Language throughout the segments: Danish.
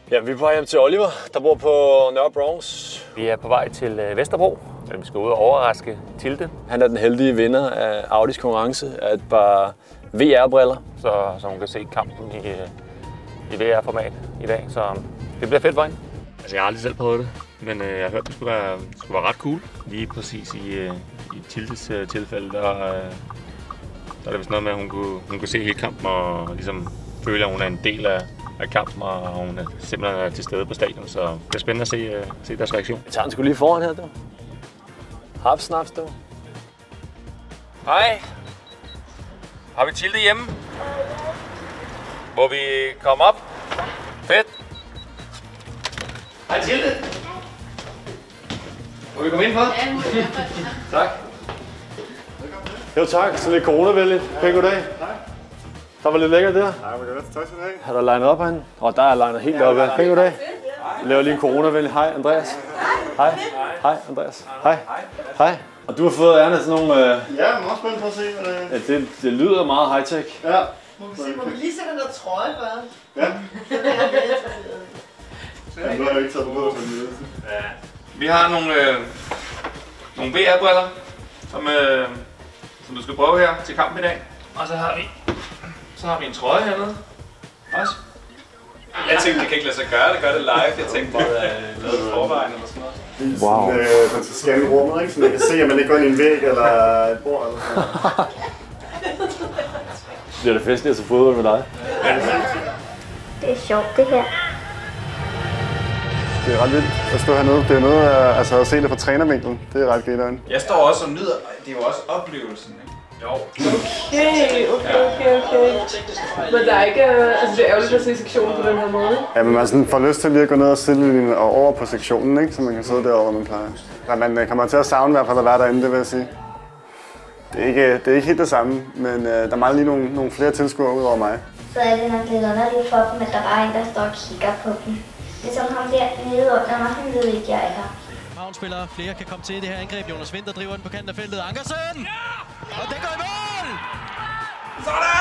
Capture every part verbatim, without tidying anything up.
Ja, vi er på vej hjem til Oliver, der bor på Nørre Bronx. Vi er på vej til Vesterbro. Vi skal ud og overraske Tilde. Han er den heldige vinder af Audis konkurrence af et par V R-briller. Så, så hun kan se kampen i, i V R-format i dag. Så det bliver fedt for hende. Altså, jeg har aldrig selv prøvet det, men øh, jeg har hørt, det skulle være, det skulle være ret cool. Lige præcis i, øh, i Tildes øh, tilfælde, der, øh, der er det vist noget med, at hun kunne, hun kunne se hele kampen og ligesom føle, at hun er en del af, af kampen, og hun er simpelthen er til stede på stadion. Så det er spændende at se, øh, se deres reaktion. Jeg tager den sgu lige foran her, du. Haps, snaps, du. Hej. Har vi Tilde hjemme? Må vi komme op? Fedt. Hej Tilde. Må vi komme ind for? Ja, må vi. Tak. Jo tak, så lidt coronavenligt. Pæn goddag. Nej. Der var lidt lækkert der. Nej, men godt. Tak skal du have. Har du legnet op herinde? Og der er legnet helt oppe. Pæn goddag. Jeg laver lige en coronavenlig. Hej Andreas. Hej. Hej Andreas. Hej. Hej. Og du har fået æren af sådan nogle... Øh... Ja, jeg er også spændt på at se, hvad det Ja, det, det lyder meget high-tech. Ja. Må vi, se, må vi lige se den der trøje før? Ja. Det er jeg lidt interesseret i. Ja, nu har jeg ikke taget på som det. Ja. Vi har nogle, øh, nogle V R-briller, som, øh, som du skal prøve her til kampen i dag. Og så har vi, så har vi en trøje hernede også. Jeg tænkte, det kan ikke lade sig gøre, det gør det live. Jeg tænkte, det er lavet i forvejen eller sådan noget. Wow. Sådan, øh, man skal scanne rummet, ikke? Så man kan se, at man ikke går ind i en væg eller et bord eller sådan noget. Bliver det festligt at se fodbold med dig? Det er sjovt, det her. Det er ret vildt at stå hernede. Det er noget, altså at se det fra trænervinklen. Det er ret grineren. Jeg står også og nyder, det er jo også oplevelsen, ikke? Jo. Okay, okay, okay, okay. Men der er ikke, altså det er ærgerligt at se sektionen på den her måde. Ja, men man sådan får lyst til lige at gå ned og sidelinjen og over på sektionen, ikke? Så man kan sidde derovre, hvor man plejer. Ja, man kommer til at savne i hvert fald at være derinde, det vil jeg sige. Det er ikke, det er ikke helt det samme, men uh, der mangler lige nogle, nogle flere tilskuere ud over mig. Så er det nok lidt underligt for dem, at der bare er en, der står og kigger på dem. Ligesom ham der nede under mig, han ved ikke, jeg er her. København-spillere, flere kan komme til det her angreb. Jonas Vinter driver den på kanten af feltet. Ankersen! Ja! Og det går i mål! Sådan!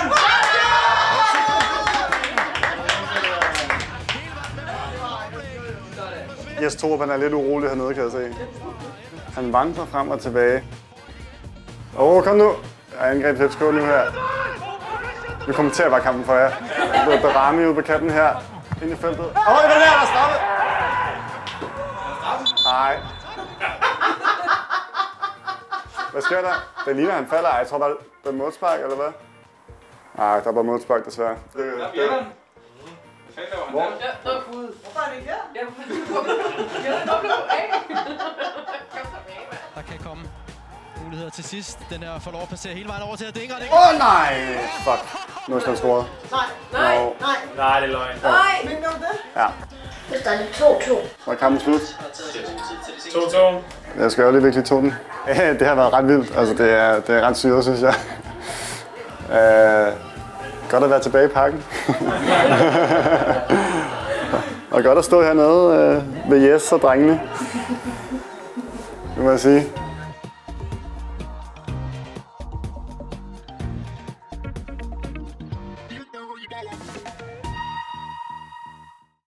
Jes Torup, han er lidt urolig hernede, kan jeg se. Han vandrer frem og tilbage. Åh, oh, kom nu! Jeg angreb F C K nu her. Vi kommenterer bare kampen for jer. Der er Barami ude på kanten her. Ind i feltet. Åh, oh, den her, der er straffet! Nej. Hvad sker der? Det ligner, han falder. Jeg tror bare, det er modspark, eller hvad? Nej, der er bare modspark, desværre. Det, det, det. Hvor? Ja, nå gud. Hvorfor er det ikke her? Ja, hvorfor blev du af? Der kan komme muligheder til sidst. Den her får lov at passere hele vejen over til at dingre. Åh oh, nej! Fuck. Nu skal han score. Nej, nej, no. nej. Nej, det er løgn. Nej, mener du det? Ja. Nu står det to to. Så er kampen slut. to to. Jeg skal jo lige virkelig to den. Det har været ret vildt. Altså, det er, det er ret syret, synes jeg. Uh, godt at være tilbage i parken. Og godt at stå hernede uh, ved Jes og drengene. Det må jeg sige.